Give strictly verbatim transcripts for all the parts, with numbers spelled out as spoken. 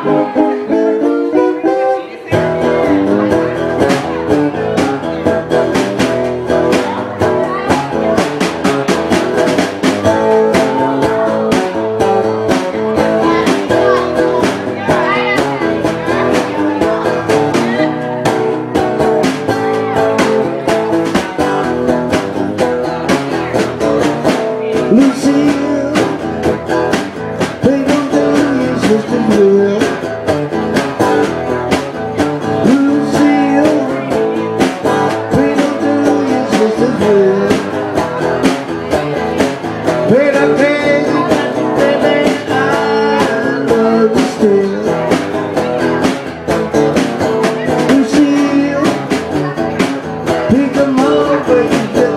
Lucille, they don't do you just a girl. Lucille, they don't do you just a girl. But I tell you, baby, I love you still. Lucille, pick them up, baby.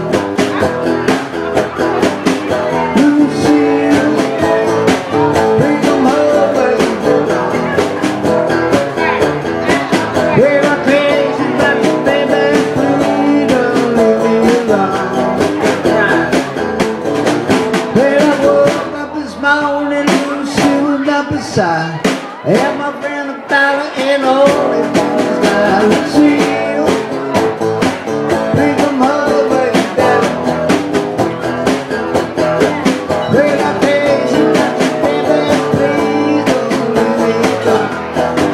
And my friend a dollar and all it is now. Lucille, pick them up, baby, down. When I tell you, baby, please don't let me go.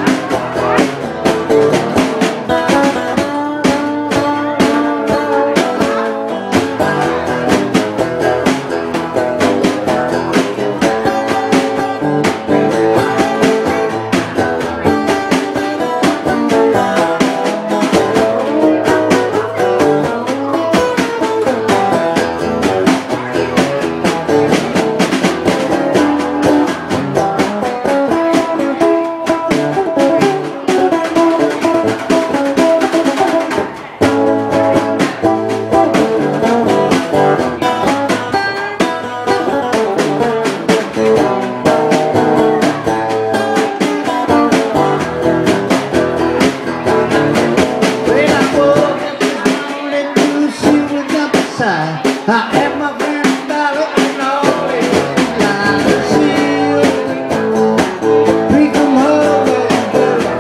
I have my friend dollar and all it is. Lucille, pick them up, baby.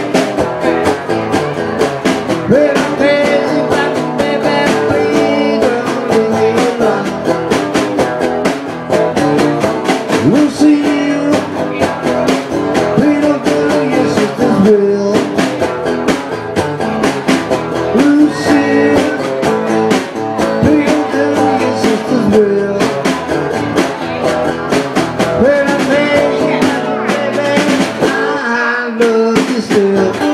But I tell you, baby, please don't leave me alone. Lucille, please don't do your sister's will. Lucille, will. When I think, baby, I love you still.